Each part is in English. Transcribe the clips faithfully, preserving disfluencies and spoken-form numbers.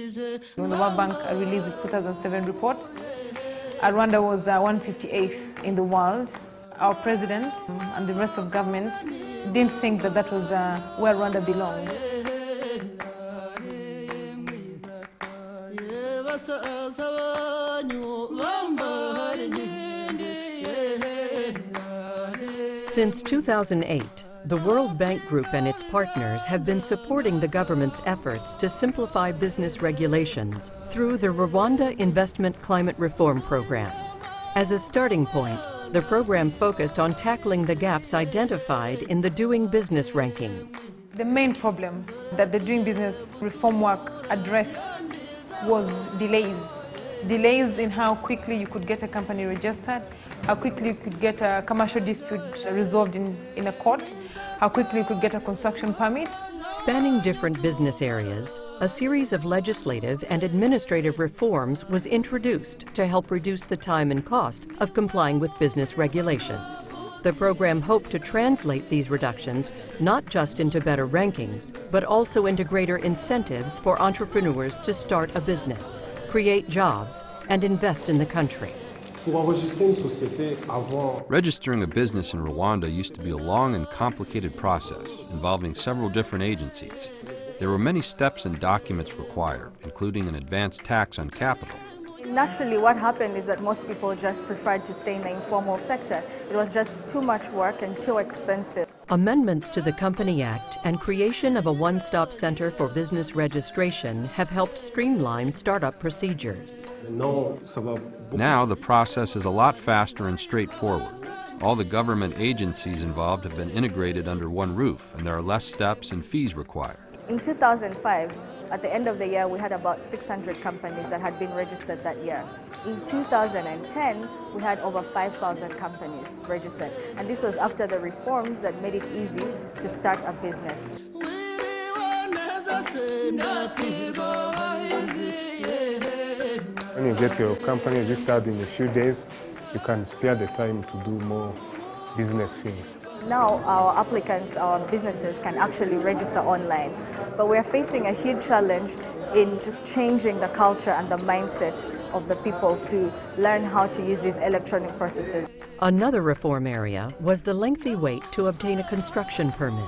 When the World Bank released its two thousand seven report, Rwanda was uh, one hundred fifty-eighth in the world. Our president and the rest of government didn't think that that was uh, where Rwanda belonged. Since two thousand eight, the World Bank Group and its partners have been supporting the government's efforts to simplify business regulations through the Rwanda Investment Climate Reform Program. As a starting point, the program focused on tackling the gaps identified in the Doing Business rankings. The main problem that the Doing Business reform work addressed was delays. Delays in how quickly you could get a company registered, how quickly you could get a commercial dispute resolved in, in a court, how quickly you could get a construction permit. Spanning different business areas, a series of legislative and administrative reforms was introduced to help reduce the time and cost of complying with business regulations. The program hoped to translate these reductions not just into better rankings, but also into greater incentives for entrepreneurs to start a business, create jobs, and invest in the country. Registering a business in Rwanda used to be a long and complicated process involving several different agencies. There were many steps and documents required, including an advanced tax on capital. Naturally, what happened is that most people just preferred to stay in the informal sector. It was just too much work and too expensive. Amendments to the Company Act and creation of a one-stop center for business registration have helped streamline startup procedures. Now the process is a lot faster and straightforward. All the government agencies involved have been integrated under one roof, and there are less steps and fees required. In two thousand five, at the end of the year, we had about six hundred companies that had been registered that year. In two thousand ten, we had over five thousand companies registered. And this was after the reforms that made it easy to start a business. When you get your company registered in a few days, you can spare the time to do more business things. Now our applicants, our businesses can actually register online, but we're facing a huge challenge in just changing the culture and the mindset of the people to learn how to use these electronic processes. Another reform area was the lengthy wait to obtain a construction permit.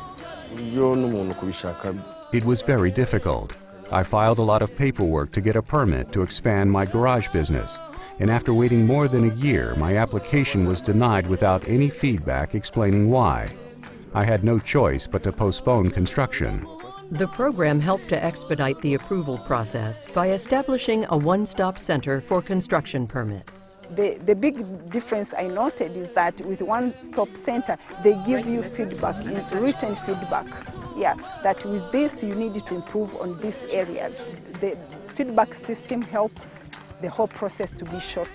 It was very difficult. I filed a lot of paperwork to get a permit to expand my garage business. And after waiting more than a year, my application was denied without any feedback explaining why. I had no choice but to postpone construction. The program helped to expedite the approval process by establishing a one-stop center for construction permits. The, the big difference I noted is that with one-stop center, they give you feedback, written feedback. Yeah, that with this you need to improve on these areas. The feedback system helps the whole process to be shorter.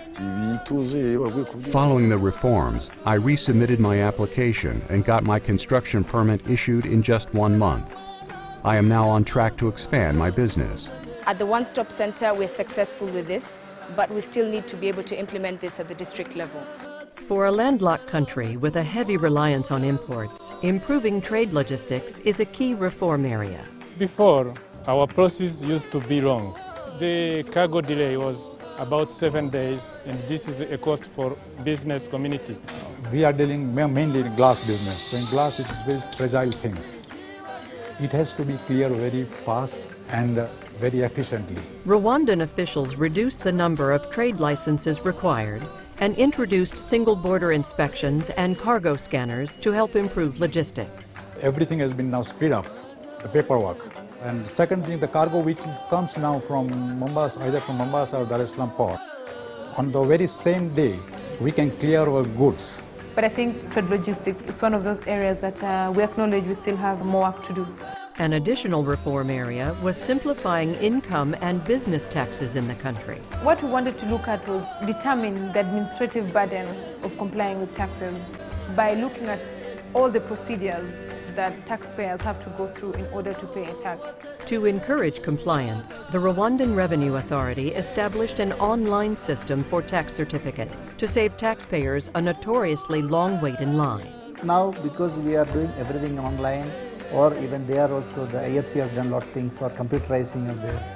Following the reforms, I resubmitted my application and got my construction permit issued in just one month. I am now on track to expand my business. At the One Stop Center, we're successful with this, but we still need to be able to implement this at the district level. For a landlocked country with a heavy reliance on imports, improving trade logistics is a key reform area. Before, our process used to be long. The cargo delay was about seven days, and this is a cost for business community. We are dealing mainly in glass business. So in glass, it is very fragile things. It has to be clear very fast and uh, very efficiently. Rwandan officials reduced the number of trade licenses required and introduced single border inspections and cargo scanners to help improve logistics. Everything has been now speed up, the paperwork. And second thing, the cargo which is, comes now from Mombasa, either from Mombasa or Dar es Salaam port, on the very same day, we can clear our goods. But I think trade logistics, it's one of those areas that uh, we acknowledge we still have more work to do. An additional reform area was simplifying income and business taxes in the country. What we wanted to look at was determine the administrative burden of complying with taxes by looking at all the procedures that taxpayers have to go through in order to pay a tax. To encourage compliance, the Rwandan Revenue Authority established an online system for tax certificates to save taxpayers a notoriously long wait in line. Now, because we are doing everything online, or even there also the I F C has done a lot of things for computerizing of the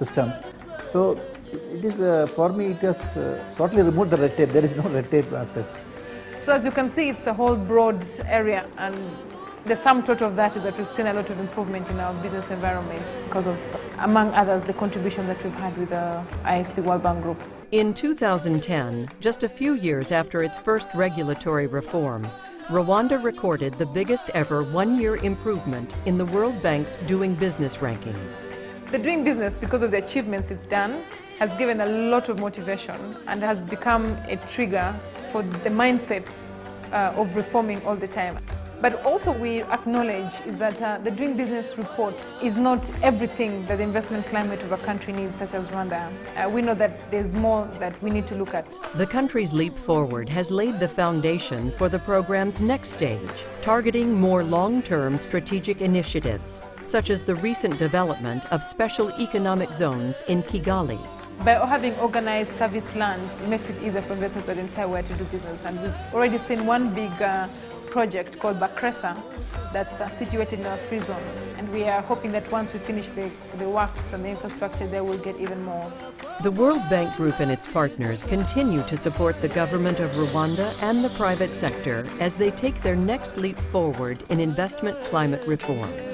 system. So it is, uh, for me, it has uh, totally removed the red tape. There is no red tape as such. So as you can see, it's a whole broad area, and the sum total of that is that we've seen a lot of improvement in our business environment because of, among others, the contribution that we've had with the I F C World Bank Group. In two thousand ten, just a few years after its first regulatory reform, Rwanda recorded the biggest ever one-year improvement in the World Bank's Doing Business rankings. The Doing Business, because of the achievements it's done, has given a lot of motivation and has become a trigger for the mindset uh, of reforming all the time. But also we acknowledge is that uh, the Doing Business report is not everything that the investment climate of a country needs, such as Rwanda. Uh, we know that there's more that we need to look at. The country's leap forward has laid the foundation for the program's next stage, targeting more long-term strategic initiatives, such as the recent development of special economic zones in Kigali. By having organized service land, it makes it easier for investors to identify where to do business. And we've already seen one big uh, project called Bakresa that's uh, situated in our free zone. And we are hoping that once we finish the, the works and the infrastructure there, we'll get even more. The World Bank Group and its partners continue to support the government of Rwanda and the private sector as they take their next leap forward in investment climate reform.